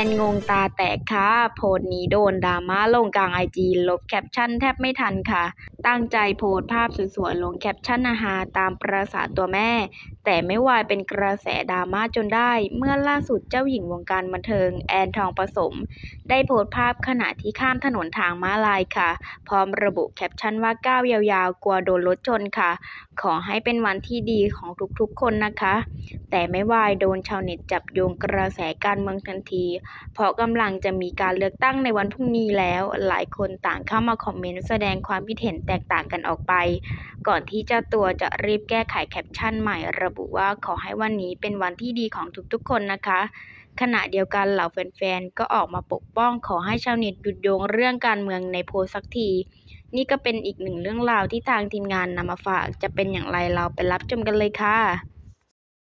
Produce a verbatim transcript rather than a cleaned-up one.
งงตาแตกค่ะโพสต์นี้โดนดราม่าลงกลางไอจีลบแคปชั่นแทบไม่ทันค่ะตั้งใจโพสต์ภาพสวยๆลงแคปชั่นอาหารตามประสาตัวแม่แต่ไม่วายเป็นกระแสดราม่าจนได้เมื่อล่าสุดเจ้าหญิงวงการบันเทิงแอนทองผสมได้โพสต์ภาพขณะที่ข้ามถนนทางม้าลายค่ะพร้อมระบุแคปชั่นว่าก้าวยาวๆกลัวโดนรถชนค่ะขอให้เป็นวันที่ดีของทุกๆคนนะคะแต่ไม่วายโดนชาวเน็ตจับโยงกระแสการเมืองทันทีเพราะกำลังจะมีการเลือกตั้งในวันพรุ่งนี้แล้วหลายคนต่างเข้ามาคอมเมนต์แสดงความคิดเห็นแตกต่างกันออกไปก่อนที่เจ้าตัวจะรีบแก้ไขแคปชั่นใหม่ระบุว่าขอให้วันนี้เป็นวันที่ดีของทุกๆคนนะคะขณะเดียวกันเหล่าแฟนๆก็ออกมาปกป้องขอให้ชาวเน็ตหยุดโยงเรื่องการเมืองในโพสต์สักทีนี่ก็เป็นอีกหนึ่งเรื่องราวที่ทางทีมงานนำมาฝากจะเป็นอย่างไรเราไปรับชมกันเลยค่ะ